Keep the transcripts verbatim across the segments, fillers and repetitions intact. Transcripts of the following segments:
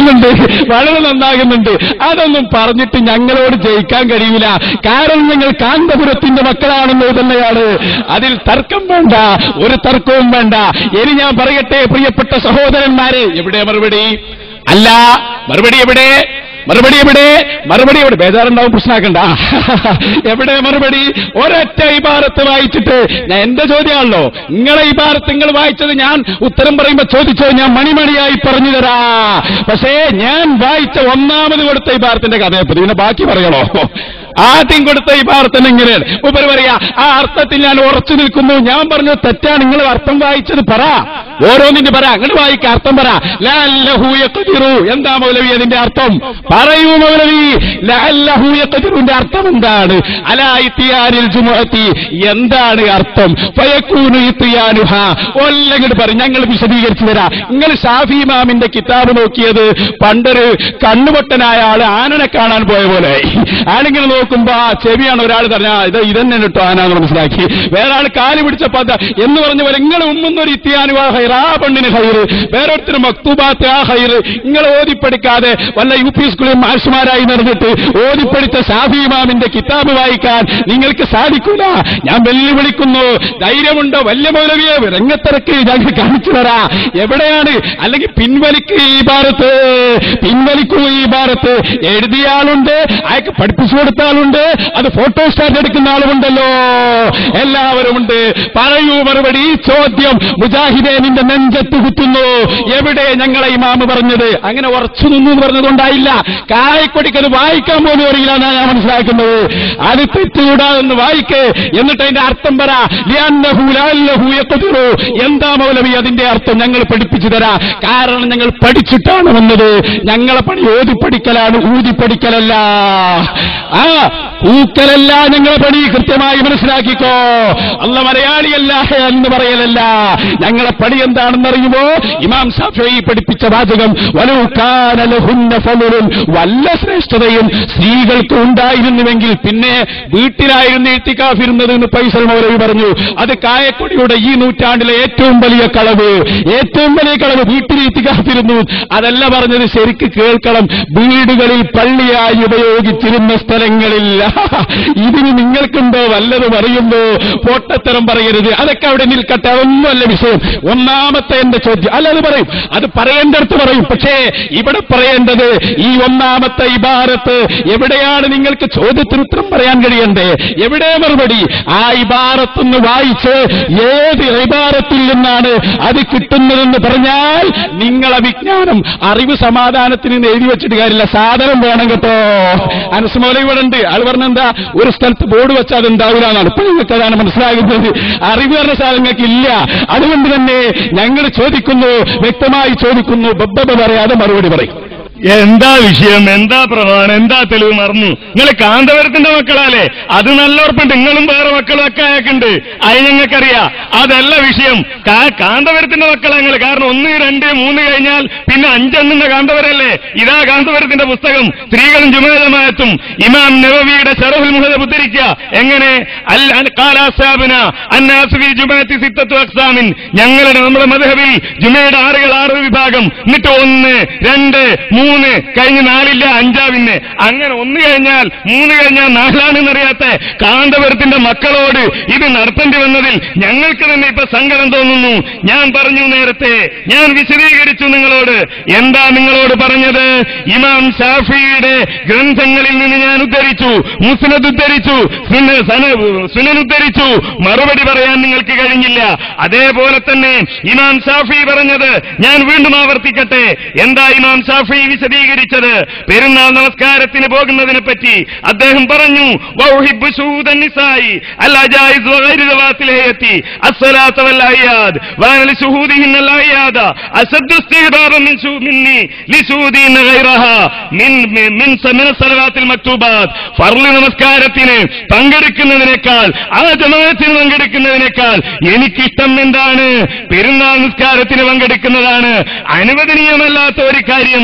നന്നാകുന്നുണ്ട്, വളരെ നന്നാകുന്നുണ്ട്. അതൊന്നും പറഞ്ഞിട്ട് ഞങ്ങളോട് ജയിക്കാൻ കഴിയില്ല. കാരണം ഞങ്ങൾ കാന്തപുരത്തിന്റെ മക്കളാണെന്നത് തന്നെയാണ്. അതിൽ തർക്കം വേണ്ട, ഒരു തർക്കവും വേണ്ട. ഇനി ഞാൻ പറയട്ടെ പ്രിയപ്പെട്ട സഹോദരന്മാരെ, എവിടെ മറുപടി? അല്ല, മറുപടി എവിടെ? മറുപടി എവിടെ? മറുപടി എവിടെ? ബേജാറുണ്ടാവും, പ്രശ്നമാക്കണ്ട. എവിടെ മറുപടി? ഒരൊറ്റ ഇബാറത്ത് വായിച്ചിട്ട്, ഞാൻ എന്റെ ചോദ്യമാണല്ലോ, നിങ്ങളെ ഇബാറത്ത് നിങ്ങൾ വായിച്ചത് ഞാൻ ഉത്തരം പറയുമ്പോ ചോദിച്ചോ, ഞാൻ മണിമണിയായി പറഞ്ഞു തരാ. പക്ഷേ ഞാൻ വായിച്ച ഒന്നാമത് കൊടുത്ത ഇബാറത്തിന്റെ കഥയപ്പത്, പിന്നെ ബാക്കി പറയണോ? ആദ്യം കൊടുത്ത ഇബാറത്തിന് എങ്ങനെയാണ് ഉപരി പറയാ? ആ അർത്ഥത്തിൽ ഞാൻ ഉറച്ചു നിൽക്കുന്നു. ഞാൻ പറഞ്ഞു തെറ്റാണ്, നിങ്ങൾ അർത്ഥം വായിച്ചത് പറ, ഓരോന്നിന്റെ പറ, അങ്ങോട്ട് വായിക്ക, അർത്ഥം പറ. ലഅല്ലഹു യഖ്ദിറു, എന്താ മൗലവി അതിന്റെ അർത്ഥം? പറയൂ മൗലവി, ലഅല്ലഹു യഖ്ദിറുന്റെ അർത്ഥം എന്താണ്? അലാ ഇത്തിയാനിൽ ജുമുഅത്തി, എന്താണ് അർത്ഥം? ഫയകൂനു ഇത്തിയാനുഹാ, ഒല്ലങ്ങോട്ട് പറയും, ഞങ്ങൾ വിശദീകരിച്ചു തരാം. നിങ്ങൾ ഷാഫി ഇമാമിന്റെ കിതാബ് നോക്കിയത് പണ്ടൊരു കണ്ണുപൊട്ടനായ ആള് ആനനെ കാണാൻ പോയ പോലെ. ആണെങ്കിൽ നോക്കുമ്പോ ആ ചെവിയാണ് ഒരാൾ പറഞ്ഞ ഇത് ഇതന്നെ കിട്ടോ ആനാന്ന് മനസ്സിലാക്കി, വേറെ ആൾ കാല് പിടിച്ച പദ എന്ന് പറഞ്ഞ പോലെ നിങ്ങൾ ഉമ്മുന്നൊരു ഇത്തിയാനുവാ ഹൈർ, ആ പെണ്ണിന് ഹൈറ്, വേറൊരുത്തരും മക്തൂബാത്ത് ആ ഹൈറ്. നിങ്ങൾ ഓതിപ്പടിക്കാതെ വല്ല യു പി സ്കൂളിൽ മാഷുമാരായി നടന്നിട്ട് ഓതിപ്പടിച്ച ഷാഫി ഇമാമിന്റെ കിതാബ് വായിക്കാൻ നിങ്ങൾക്ക് സാധിക്കൂല. ഞാൻ വെല്ലുവിളിക്കുന്നു, ധൈര്യമുണ്ടോ? വല്യ മൗലവിയെ രംഗത്തിറക്കി ഞങ്ങൾ കാണിച്ചു തരാ. എവിടെയാണ്? അല്ലെങ്കിൽ പിൻവലിക്ക് ഈ ഭാരത്ത്, പിൻവലിക്കൂ ഈ ഭാരത്ത്. എഴുതിയ ആളുണ്ട്, അയാൾക്ക് പഠിപ്പിച്ചു കൊടുത്ത ആളുണ്ട്, അത് ഫോട്ടോ സ്റ്റാറ്റ് എടുക്കുന്ന ആളുമുണ്ടല്ലോ, എല്ലാവരും ഉണ്ട്. പറയൂ മറുപടി. ചോദ്യം മുജാഹിദേ നിന്റെ നെഞ്ചത്ത് കുത്തുന്നു. എവിടെ ഞങ്ങളെ ഇമാമ് പറഞ്ഞത്? അങ്ങനെ ഉറച്ചു നിന്നു എന്ന് പറഞ്ഞതുകൊണ്ടായില്ല. കായക്കൊടിക്കത് വായിക്കാൻ പോലും അറിയില്ല എന്നാണ് ഞാൻ മനസ്സിലാക്കുന്നത്. അത് തെറ്റുകൂടാതെന്ന് വായിക്ക്, എന്നിട്ട് അതിന്റെ അർത്ഥം പറ. ലിഅന്നഹു ലഅല്ലഹു യഖ്ദിറു, എന്താ മൗലവി അതിന്റെ അർത്ഥം? ഞങ്ങൾ പഠിപ്പിച്ചു തരാ. കാരണം ഞങ്ങൾ പഠിച്ചിട്ടാണ് വന്നത്. ഞങ്ങളെ പണി ഓതി പഠിക്കലാണ്, ഊതി പഠിക്കലല്ല. ആ ഊക്കലല്ല ഞങ്ങളെ പണി. കൃത്യമായി മനസ്സിലാക്കിക്കോ. അല്ല മലയാളിയല്ല എന്ന് പറയലല്ല. ഞങ്ങളെ പണി എന്താണെന്നറിയുമോ? ഇമാം ശാഫിഈ പഠിപ്പിച്ച വാചകം, വലൗ കാന ലഹുന്ന ഫളലുൻ, വല്ല ശ്രേഷ്ഠതയും സ്ത്രീകൾക്ക് ഉണ്ടായിരുന്നുവെങ്കിൽ പിന്നെ വീട്ടിലായിരുന്നു ഇത്തികാഫിരുന്നത് എന്ന് ഫൈസൽ മൗലവി പറഞ്ഞു. അത് കായക്കൊടിയുടെ ഈ നൂറ്റാണ്ടിലെ ഏറ്റവും വലിയ കളവ്, ഏറ്റവും വലിയ കളവ് വീട്ടിൽ ഇത്തികാഫിരുന്നു. അതല്ല പറഞ്ഞത്, ശരിക്ക് കേൾക്കണം. വീടുകളിൽ പള്ളിയായി ഉപയോഗിച്ചിരുന്ന സ്ഥലങ്ങളിൽ. ഇതിന് നിങ്ങൾക്കുണ്ടോ വല്ലതും അറിയുമ്പോ പൊട്ടത്തരം പറയരുത്. അതൊക്കെ അവിടെ നിൽക്കട്ടെ, അതൊന്നുമല്ല വിഷയം. ഒന്നാമത്തെ എന്റെ ചോദ്യം അല്ല, അത് പറയും, അത് പറയേണ്ടടുത്ത് പറയും. പക്ഷേ ഇവിടെ പറയേണ്ടത് ഈ ഒന്നാമത്തെ ഇബാറത്ത് എവിടെയാണ്? നിങ്ങൾക്ക് ചോദ്യത്തിന് ഉത്തരം പറയാൻ കഴിയണ്ടേ? എവിടെ മറുപടി? ആ ഇബാറത്തൊന്ന് വായിച്ച് ഏത് ഇബാറത്തിൽ നിന്നാണ് അത് കിട്ടുന്നതെന്ന് പറഞ്ഞാൽ നിങ്ങളെ വിജ്ഞാനം, അറിവ് സമാധാനത്തിന് എഴുതി വെച്ചിട്ട് കാര്യമില്ല, സാധനം വേണം കേട്ടോ. അനസ് മൗലവി ഇവിടെ ഉണ്ട്. ആൾ പറഞ്ഞെന്താ, ഒരു സ്ഥലത്ത് ബോർഡ് വെച്ചാൽ അതുണ്ടാവില്ല എന്നാണ്. ഇപ്പൊ നിങ്ങൾക്ക് അതാണ് മനസ്സിലാകുന്നത്. അറിവ് പറഞ്ഞ സാധനങ്ങൾക്ക് ഇല്ല. അതുകൊണ്ട് തന്നെ ഞങ്ങൾ ചോദിക്കുന്നു, വ്യക്തമായി ചോദിക്കുന്നു, ബബ്ബ പറയാതെ മറുപടി പറയും. എന്താ വിഷയം? എന്താ പ്രമാണം? എന്താ തെളിവ്? മറന്നു. നിങ്ങൾ കാന്തപുരത്തിന്റെ മക്കളാലേ? അത് നല്ല ഉറപ്പുണ്ട്. നിങ്ങളും വേറെ മക്കളും ഒക്കെ അയക്കുണ്ട്, അത് ഞങ്ങൾക്കറിയാം. അതല്ല വിഷയം. കാന്തപുരത്തിന്റെ മക്കളാ നിങ്ങൾ. കാരണം ഒന്ന് രണ്ട് മൂന്ന് കഴിഞ്ഞാൽ പിന്നെ അഞ്ചെണ്ണുന്ന കാന്തപുരല്ലേ? ഇതാ കാന്തപുരത്തിന്റെ പുസ്തകം. സ്ത്രീകളും ജുമഅത്തും ഇമാം നവവിയുടെ ശറഹുൽ മുഹദബ് ഉദ്ധരിക്കുക. എങ്ങനെ? ഞങ്ങളുടെ നമ്മുടെ മദ്ഹബിൽ ജുമയുടെ ആറുകൾ ആറ് വിഭാഗം. എന്നിട്ട് ഒന്ന് രണ്ട് മൂന്ന് കഴിഞ്ഞ് നാലില്ല അഞ്ചാവിന്. അങ്ങനെ ഒന്ന് കഴിഞ്ഞാൽ മൂന്ന് കഴിഞ്ഞാൽ നാലാണെന്നറിയാത്ത കാന്തപുരത്തിന്റെ മക്കളോട് ഇത് നടത്തേണ്ടി വന്നതിൽ ഞങ്ങൾക്ക് തന്നെ ഇപ്പൊ സങ്കടം തോന്നുന്നു. ഞാൻ പറഞ്ഞു നേരത്തെ, ഞാൻ വിശദീകരിച്ചു നിങ്ങളോട്. എന്താ നിങ്ങളോട് പറഞ്ഞത്? ഇമാം ശാഫിയുടെ ഗ്രന്ഥങ്ങളിൽ നിന്ന് ഞാൻ ഉദ്ധരിച്ചു, മുസ്നദ് ഉദ്ധരിച്ചു, സുനൻ ഉദ്ധരിച്ചു. മറുപടി പറയാൻ നിങ്ങൾക്ക് കഴിഞ്ഞില്ല. അതേപോലെ തന്നെ ഇമാം ശാഫി പറഞ്ഞത് ഞാൻ വീണ്ടും ആവർത്തിക്കട്ടെ. എന്താ ഇമാം ശാഫി വിശദീകരിച്ചത്? പെരുന്നാൾ നമസ്കാരത്തിന് പോകുന്നതിനെ പറ്റി അദ്ദേഹം പറഞ്ഞു, വൗഹിബ്ബു ശുഹൂദൻ നിസായി അല്ലാ ജായിസ് വഗൈറു ദവാത്തിൽ ഹയത്തി അസ്സലാത്തു വൽ അയ്യാദ് വഅന ലിശുഹൂദിഹിൻ അൽ അയ്യാദ അസദ്ദു ഇസ്തിഹബാബൻ മിൻ മിന്നി ലിശുഹൂദിൻ ഗൈറഹാ മിൻ മിൻ സമന സലവാത്തിൽ മക്തൂബാത്ത്. ഫർള് നമസ്കാരത്തിന് പങ്കെടുക്കുന്നതിനേക്കാൾ, ആ ജമാഅത്തിന് പങ്കെടുക്കുന്നതിനേക്കാൾ എനിക്കിഷ്ടം എന്താണ്? പെരുന്നാൾ നിസ്കാരത്തിന് പങ്കെടുക്കുന്നതാണ്. അനുവദനീയമല്ലാത്ത ഒരു കാര്യം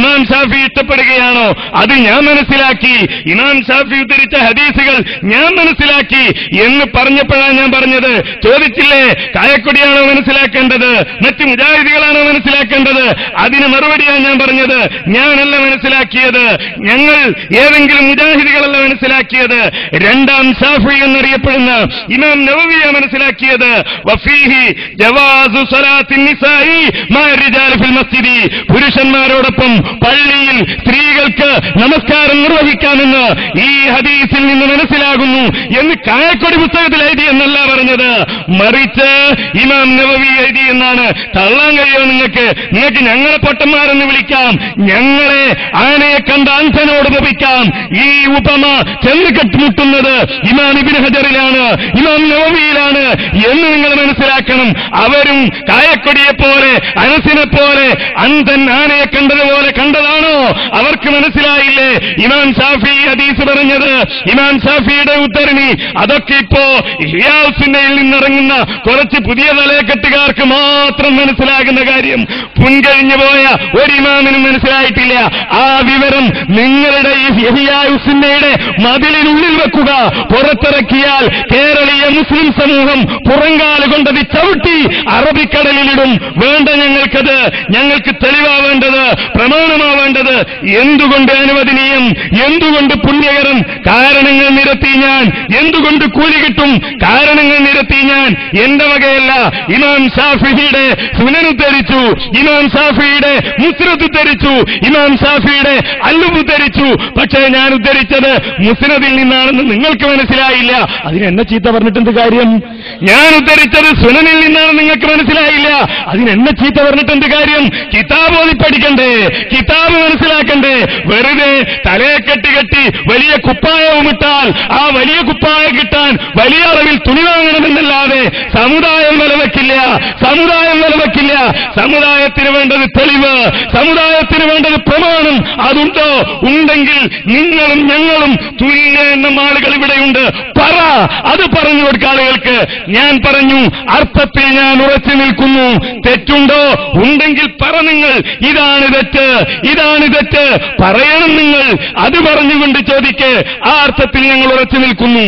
ഇമാം ഷാഫി ഇഷ്ടപ്പെടുകയാണോ അത് ഞാൻ മനസ്സിലാക്കി, ഇമാം ഷാഫി ഉദ്ധരിച്ച ഹദീസുകൾ ഞാൻ മനസ്സിലാക്കി എന്ന് പറഞ്ഞപ്പോഴാണ് ഞാൻ പറഞ്ഞത്. ചോദിച്ചില്ലേ കായക്കൊടിയാണോ മനസ്സിലാക്കേണ്ടത്, മറ്റ് മുജാഹിദികളാണോ മനസ്സിലാക്കേണ്ടത്? അതിന് മറുപടിയാണ് ഞാൻ പറഞ്ഞത്. ഞാനല്ല മനസ്സിലാക്കിയത്, ഞങ്ങൾ ഏതെങ്കിലും മുജാഹിദികളല്ല മനസ്സിലാക്കിയത്. രണ്ടാം ഷാഫി എന്നറിയപ്പെടുന്ന ഇമാം നവവിയ മനസ്സിലാക്കിയത്. വഫീഹി ജവാസു സ്വലാത്തിൻ നിസാഇ മഅ റിജാലി ഫിൽ മസ്ജിദി, പുരുഷന്മാരോടൊപ്പം പള്ളിയിൽ സ്ത്രീകൾക്ക് നമസ്കാരം നിർവഹിക്കാമെന്ന് ഈ ഹദീസിൽ നിന്ന് മനസ്സിലാകുന്നു എന്ന് കായക്കൊടി പുസ്തകത്തിൽ എഴുതി എന്നല്ല പറഞ്ഞത്, മറിച്ച് ഇമാം നവവി എഴുതി എന്നാണ്. തള്ളാൻ കഴിയോ നിങ്ങൾക്ക്? നിങ്ങൾക്ക് ഞങ്ങളെ പൊട്ടന്മാരെന്ന് വിളിക്കാം, ഞങ്ങളെ ആനയെ കണ്ട അന്ധനോട് ഉപമിക്കാം. ഈ ഉപമ ചെന്ന് കെട്ടുമുട്ടുന്നത് ഇമാം ഇബ്നു ഹജറിലാണ്, ഇമാം നവവിയിലാണ് എന്ന് നിങ്ങൾ മനസ്സിലാക്കണം. അവരും കായക്കൊടിയെ പോലെ അനസിനെ പോലെ അന്ധൻ ആനയെ കണ്ടതുപോലെ കണ്ടതാണോ? അവർക്ക് മനസ്സിലായില്ലേ ഇമാം ഷാഫി ഹദീസ് പറഞ്ഞത്? ഇമാം ഷാഫിയുടെ ഉദ്ധരണി അതൊക്കെ ഇപ്പോ ഇഹ്യാഉസ്സുന്നയിൽ നിന്നിറങ്ങുന്ന കുറച്ച് പുതിയ തലക്കെട്ടുകാർക്ക് മാത്രം മനസ്സിലാകുന്ന കാര്യം മുൻകഴിഞ്ഞു പോയ ഒരു ഇമാമിനും മനസ്സിലായിട്ടില്ല. ആ വിവരം നിങ്ങളുടെ ഈ ഇഹ്യാഉസ്സുന്നയുടെ മതിലിനുള്ളിൽ വെക്കുക. പുറത്തിറക്കിയാൽ കേരളീയ മുസ്ലിം സമൂഹം പുറങ്കാല് കൊണ്ടത് ചവിട്ടി അറബിക്കടലിലിടും. വേണ്ട ഞങ്ങൾക്കത്, ഞങ്ങൾക്ക് തെളിവാവേണ്ടത്, പ്രമാണമാവേണ്ടത്. എന്തുകൊണ്ട് അനുവദനീയം, എന്തുകൊണ്ട് പുണ്യകരം? കാരണങ്ങൾ നിരത്തി ഞാൻ. എന്തുകൊണ്ട് കൂലി കിട്ടും? കാരണങ്ങൾ നിരത്തി ഞാൻ. എന്റെ വകയല്ല. ഇമാം ഷാഫിയുടെ സുനൻ ഉദ്ധരിച്ചു, ഇമാം ഷാഫിയുടെ മുസ്നദ് ഉദ്ധരിച്ചു, ഇമാം ഷാഫിയുടെ അല്ലുബ് ഉദ്ധരിച്ചു. പക്ഷേ ഞാൻ ഉദ്ധരിച്ചത് മുസ്നദിൽ നിന്നാണെന്ന് നിങ്ങൾക്ക് മനസ്സിലായില്ല. അതിന് എന്നെ ചീത്ത പറഞ്ഞിട്ടെന്ത് കാര്യം? ഞാൻ ഉദ്ധരിച്ചത് സുനനിൽ നിന്നാണെന്ന് നിങ്ങൾക്ക് മനസ്സിലായില്ല. അതിന് എന്നെ ചീത്ത പറഞ്ഞിട്ടെന്ത് കാര്യം? കിതാബ് ഓതി പഠിക്കണ്ടേ, കിതാബ് മനസ്സിലാക്കണ്ടേ? വെറുതെ തലയെ കെട്ടി കെട്ടി വലിയ കുപ്പായവും ഇട്ടാൽ ആ വലിയ കുപ്പായം കിട്ടാൻ വലിയ അളവിൽ തുണി വാങ്ങണമെന്നല്ലാതെ സമുദായം നിലവെക്കില്ല, സമുദായം നിലവെക്കില്ല. സമുദായത്തിന് വേണ്ടത് തെളിവ്, സമുദായത്തിന് വേണ്ടത് പ്രമാണം. അതുണ്ടോ? ഉണ്ടെങ്കിൽ നിങ്ങളും ഞങ്ങളും തുല്യ എണ്ണം ആളുകൾ ഇവിടെയുണ്ട്. പറ, അത് പറഞ്ഞു കൊടുക്ക ആളുകൾക്ക്. ഞാൻ പറഞ്ഞു അർത്ഥത്തിൽ ഞാൻ ഉറച്ചു നിൽക്കുന്നു. തെറ്റുണ്ടോ? ഉണ്ടെങ്കിൽ പറ നിങ്ങൾ, ഇതാണ് തെറ്റ്, ഇതാണ് തെറ്റ് പറയണം നിങ്ങൾ. അത് പറഞ്ഞുകൊണ്ട് ചോദിക്ക്. ആ അർത്ഥത്തിൽ ഞങ്ങൾ ഉറച്ചു നിൽക്കുന്നു.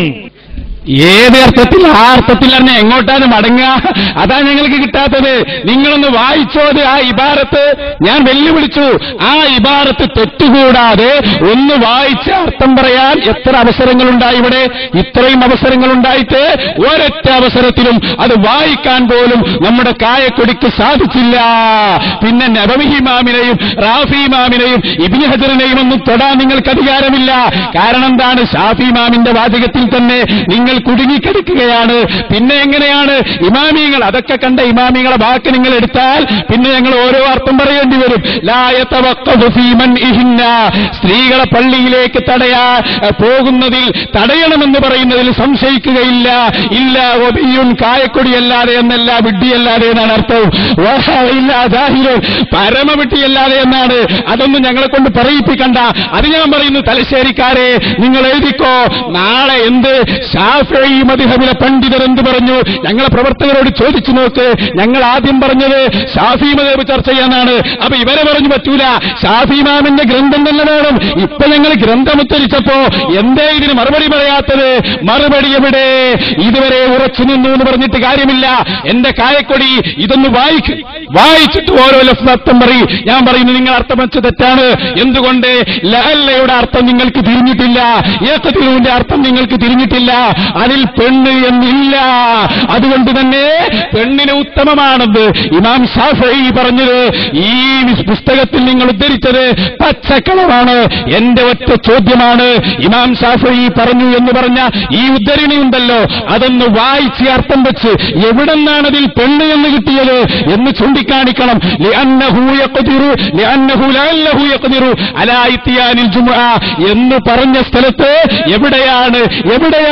ഏത് അർത്ഥത്തിൽ? ആ അർത്ഥത്തിൽ തന്നെ എങ്ങോട്ടാണ് മടങ്ങുക? അതാ ഞങ്ങൾക്ക് കിട്ടാത്തത്. നിങ്ങളൊന്ന് വായിച്ചോത് ആ ഇബാറത്ത്. ഞാൻ വെല്ലുവിളിച്ചു, ആ ഇബാറത്ത് തെറ്റുകൂടാതെ ഒന്ന് വായിച്ച് അർത്ഥം പറയാൻ എത്ര അവസരങ്ങളുണ്ടായി ഇവിടെ? ഇത്രയും അവസരങ്ങളുണ്ടായിട്ട് ഒരൊറ്റ അവസരത്തിലും അത് വായിക്കാൻ പോലും നമ്മുടെ കായക്കൊടിക്ക് സാധിച്ചില്ല. പിന്നെ നബവി ഇമാമിനെയും റാഫി ഇമാമിനെയും ഇബ്നു ഹജറിനെയും ഒന്നും തൊടാൻ നിങ്ങൾക്ക് അധികാരമില്ല. കാരണം എന്താണ്? ഷാഫി ഇമാമിന്റെ വാചകത്തിൽ തന്നെ നിങ്ങൾ കുടുങ്ങിക്കിടക്കുകയാണ്. പിന്നെ എങ്ങനെയാണ് ഇമാമിങ്ങൾ? അതൊക്കെ കണ്ട ഇമാമിങ്ങളെ വാക്ക് നിങ്ങൾ എടുത്താൽ പിന്നെ ഞങ്ങൾ ഓരോ അർത്ഥം പറയേണ്ടി വരും. ലാ യതവഖഫു ഫീ മൻഇഹിന്ന, സ്ത്രീകളെ പള്ളിയിലേക്ക് തടയാ പോകുന്നതിൽ തടയണമെന്ന് പറയുന്നതിൽ സംശയിക്കുകയില്ല. ഇല്ല വബിയുൻ, കായക്കൊടിയല്ലാതെ എന്നല്ല, വിഡ്ഢിയല്ലാതെ എന്നാണ് അർത്ഥം. ഇല്ല ദാഹിലുൻ, പരമവിഡ്ഢിയല്ലാതെ എന്നാണ്. അതൊന്നും ഞങ്ങളെ കൊണ്ട് പറയിപ്പിക്കണ്ട. അത് ഞാൻ പറയുന്നു, തലശ്ശേരിക്കാരെ നിങ്ങൾ എഴുതിക്കോ. നാളെ എന്ത് ഷാഫി മദ്ഹബിലെ പണ്ഡിതർ എന്ത് പറഞ്ഞു? ഞങ്ങളെ പ്രവർത്തകരോട് ചോദിച്ചു നോക്ക്. ഞങ്ങൾ ആദ്യം പറഞ്ഞത് ഷാഫി മദ്ഹബ് ചർച്ച ചെയ്യാനാണ്. അപ്പൊ ഇവരെ പറഞ്ഞു പറ്റൂല, ഷാഫി ഇമാമിന്റെ ഗ്രന്ഥം തന്നെ വേണം. ഇപ്പൊ ഞങ്ങൾ ഗ്രന്ഥം ഉദ്ധരിച്ചപ്പോ എന്തേ ഇതിന് മറുപടി പറയാത്തത്? മറുപടി എവിടെ? ഇതുവരെ ഉറച്ചു നിന്നു എന്ന് പറഞ്ഞിട്ട് കാര്യമില്ല. എന്റെ കായക്കൊടി ഇതൊന്ന് വായിക്ക്, വായിച്ചിട്ട് ഓരോ ലഫ്ലർത്ഥം പറയും. ഞാൻ പറയുന്നു നിങ്ങൾ അർത്ഥം വെച്ച് തെറ്റാണ്. എന്തുകൊണ്ട്? ലഅല്ലയുടെ അർത്ഥം നിങ്ങൾക്ക് തിരിഞ്ഞിട്ടില്ല, യഖ്തിലുവിന്റെ അർത്ഥം നിങ്ങൾക്ക് തിരിഞ്ഞിട്ടില്ല. അതിൽ പെണ്ണ് എന്നില്ല. അതുകൊണ്ട് തന്നെ പെണ്ണിന് ഉത്തമമാണെന്ന് ഇമാം ഷാഫിഈ പറഞ്ഞത് ഈ പുസ്തകത്തിൽ നിങ്ങൾ ഉദ്ധരിച്ചത് പച്ചക്കളവാണ്. എന്റെ ഒറ്റ ചോദ്യമാണ്, ഇമാം ഷാഫിഈ പറഞ്ഞു എന്ന് പറഞ്ഞ ഈ ഉദ്ധരണി ഉണ്ടല്ലോ, അതൊന്ന് വായിച്ച് അർത്ഥം വെച്ച് എവിടെന്നാണ് അതിൽ പെണ്ണ് എന്ന് കിട്ടിയത് എന്ന് ചൂണ്ടിക്കാണിക്കണം. ലിഅന്നഹു യഖ്ദിറു ലിഅന്നഹു ലഅല്ലഹു യഖ്ദിറു അലാ ഇത്യാനിൽ ജുമുഅ എന്ന് പറഞ്ഞ സ്ഥലത്ത് എവിടെയാണ് എവിടെയാണ് പെണ്ണ്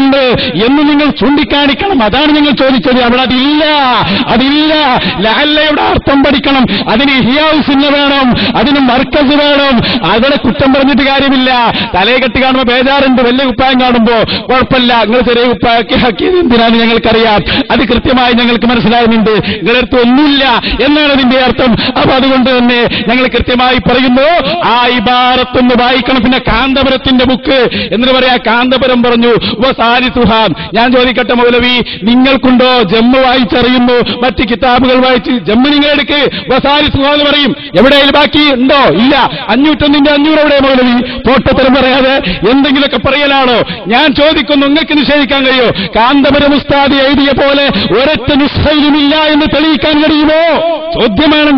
എഴുതിയിട്ടുണ്ട് എന്ന് നിങ്ങൾ ചൂണ്ടിക്കാണിക്കണം. അതാണ് ഞങ്ങൾ ചോദിച്ചത്. അവിടെ അതില്ല, അതില്ല. ലഅല്ലയുടെ അർത്ഥം പഠിക്കണം. അതിന് ഇഹ്യാഉ സുന്ന വേണം, അതിന് മർക്കസ് വേണം. അവിടെ കുറ്റം പറഞ്ഞിട്ട് കാര്യമില്ല. തലയെക്കെട്ട് കാണുമ്പോൾ ബേജാറുണ്ട്, വലിയ കുപ്പായം കാണുമ്പോ കുഴപ്പമില്ല. നിങ്ങൾ ചെറിയ കുപ്പായൊക്കെ ആക്കിയത് എന്തിനാണ് ഞങ്ങൾക്കറിയാം. അത് കൃത്യമായി ഞങ്ങൾക്ക് മനസ്സിലാകുന്നുണ്ട്. നിങ്ങളടുത്ത് ഒന്നുമില്ല എന്നാണ് അതിന്റെ അർത്ഥം. അപ്പൊ അതുകൊണ്ട് തന്നെ ഞങ്ങൾ കൃത്യമായി പറയുന്നു, ആ ഇബാറത്തൊന്ന് വായിക്കണം. പിന്നെ കാന്തപുരത്തിന്റെ ബുക്ക് എന്നിട്ട് പറയാ, കാന്തപുരം പറഞ്ഞു വസാലിസുഹാം. ഞാൻ ചോദിക്കട്ടെ മൗലവി, നിങ്ങൾക്കുണ്ടോ ജമ്മു വായിച്ചറിയുന്നു, മറ്റ് കിതാബുകൾ വായിച്ച് ജമ്മു നിങ്ങൾ എടുക്ക്, വസാലിസുഹാ എന്ന് പറയും. എവിടെയും ബാക്കി ഉണ്ടോ? ഇല്ല. അഞ്ഞൂറ്റൊന്നിന്റെ അഞ്ഞൂറ് എവിടെ മൗലവി? തോട്ടത്തരം പറയാതെ എന്തെങ്കിലുമൊക്കെ പറയലാണോ? ഞാൻ ചോദിക്കുന്നു, നിങ്ങൾക്ക് നിഷേധിക്കാൻ കഴിയോ? കാന്തപുരം ഉസ്താദ് എഴുതിയ പോലെ ഒരൊറ്റ നുസ്ഖയിലുമില്ല എന്ന് തെളിയിക്കാൻ കഴിയുമോ? ചോദ്യമാണ്.